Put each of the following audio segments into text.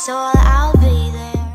so I'll be there.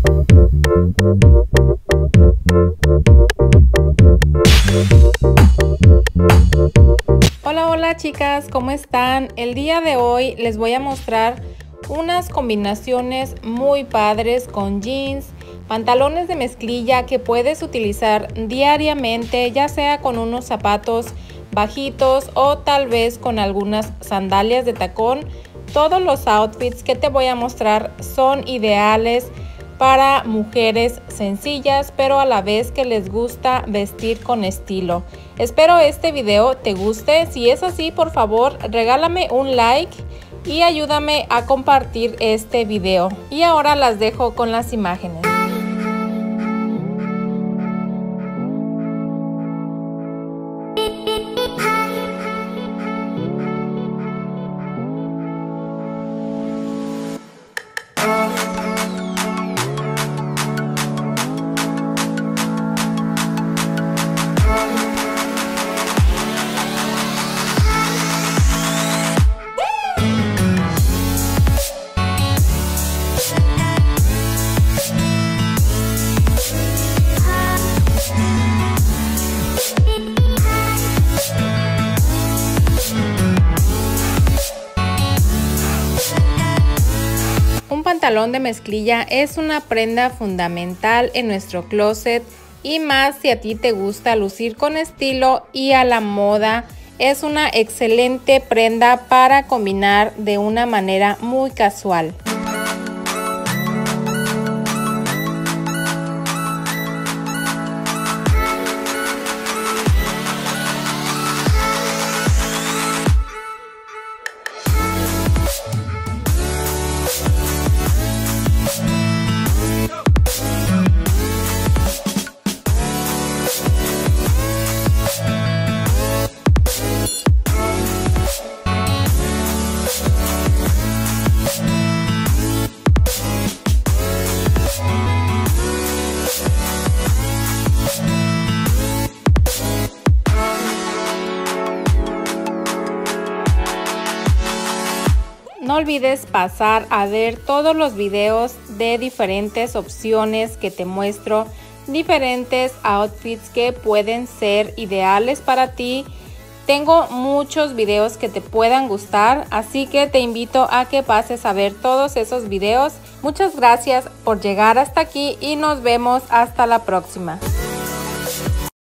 Hola chicas, ¿cómo están? El día de hoy les voy a mostrar unas combinaciones muy padres con jeans, pantalones de mezclilla que puedes utilizar diariamente, ya sea con unos zapatos bajitos o tal vez con algunas sandalias de tacón. Todos los outfits que te voy a mostrar son ideales para mujeres sencillas, pero a la vez que les gusta vestir con estilo. Espero este video te guste. Si es así, por favor, regálame un like y ayúdame a compartir este video. Y ahora las dejo con las imágenes. Un pantalón de mezclilla es una prenda fundamental en nuestro closet y más si a ti te gusta lucir con estilo y a la moda. Es una excelente prenda para combinar de una manera muy casual. No olvides pasar a ver todos los videos de diferentes opciones que te muestro, diferentes outfits que pueden ser ideales para ti. Tengo muchos videos que te puedan gustar, así que te invito a que pases a ver todos esos videos. Muchas gracias por llegar hasta aquí y nos vemos hasta la próxima.